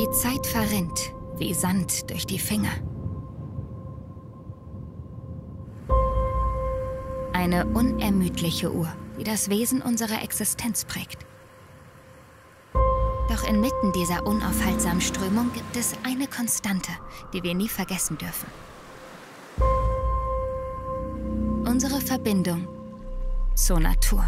Die Zeit verrinnt wie Sand durch die Finger. Eine unermüdliche Uhr, die das Wesen unserer Existenz prägt. Doch inmitten dieser unaufhaltsamen Strömung gibt es eine Konstante, die wir nie vergessen dürfen. Unsere Verbindung zur Natur.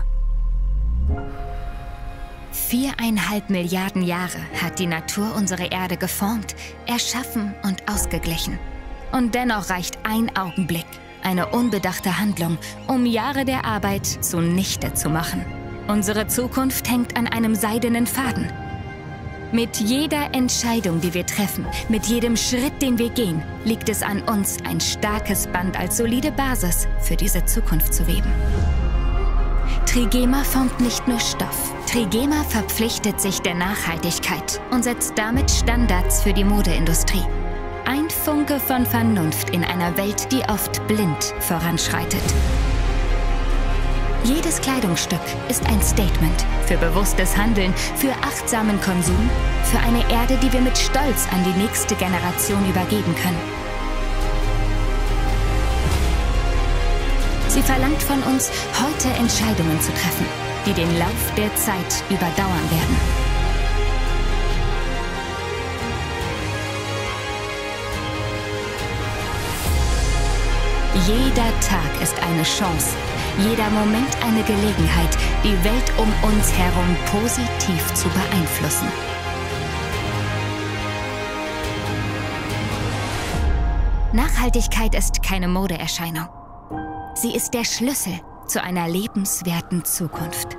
4,5 Milliarden Jahre hat die Natur unsere Erde geformt, erschaffen und ausgeglichen. Und dennoch reicht ein Augenblick, eine unbedachte Handlung, um Jahre der Arbeit zunichte zu machen. Unsere Zukunft hängt an einem seidenen Faden. Mit jeder Entscheidung, die wir treffen, mit jedem Schritt, den wir gehen, liegt es an uns, ein starkes Band als solide Basis für diese Zukunft zu weben. Trigema formt nicht nur Stoff. Trigema verpflichtet sich der Nachhaltigkeit und setzt damit Standards für die Modeindustrie. Ein Funke von Vernunft in einer Welt, die oft blind voranschreitet. Jedes Kleidungsstück ist ein Statement für bewusstes Handeln, für achtsamen Konsum, für eine Erde, die wir mit Stolz an die nächste Generation übergeben können. Sie verlangt von uns, heute Entscheidungen zu treffen, die den Lauf der Zeit überdauern werden. Jeder Tag ist eine Chance, jeder Moment eine Gelegenheit, die Welt um uns herum positiv zu beeinflussen. Nachhaltigkeit ist keine Modeerscheinung. Sie ist der Schlüssel zu einer lebenswerten Zukunft.